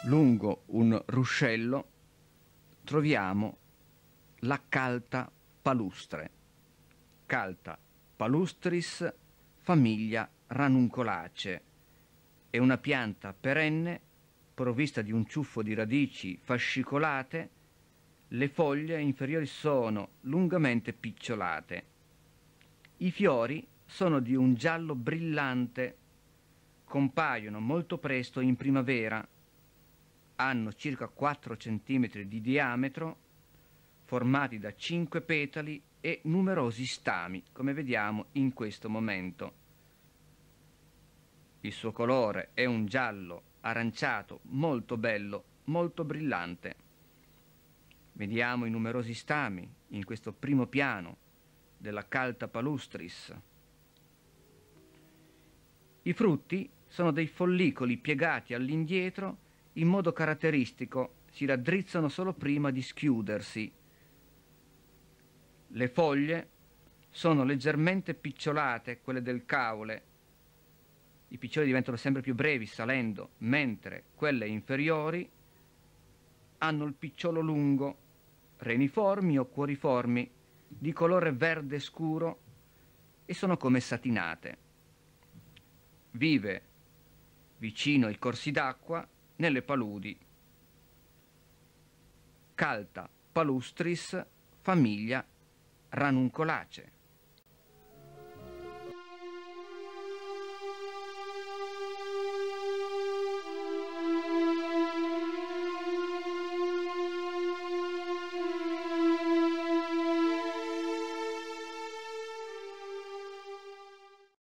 Lungo un ruscello troviamo la calta palustre, Calta palustris, famiglia Ranunculacee. È una pianta perenne provvista di un ciuffo di radici fascicolate. Le foglie inferiori sono lungamente picciolate. I fiori sono di un giallo brillante, compaiono molto presto in primavera, hanno circa 4 cm di diametro, formati da 5 petali e numerosi stami, come vediamo in questo momento. Il suo colore è un giallo aranciato molto bello, molto brillante. Vediamo i numerosi stami in questo primo piano della Calta palustris. I frutti sono dei follicoli piegati all'indietro in modo caratteristico, si raddrizzano solo prima di schiudersi. Le foglie sono leggermente picciolate, quelle del caule. I piccioli diventano sempre più brevi salendo, mentre quelle inferiori hanno il picciolo lungo, reniformi o cuoriformi, di colore verde scuro e sono come satinate. Vive vicino ai corsi d'acqua, nelle paludi. Calta palustris, famiglia Ranunculacee.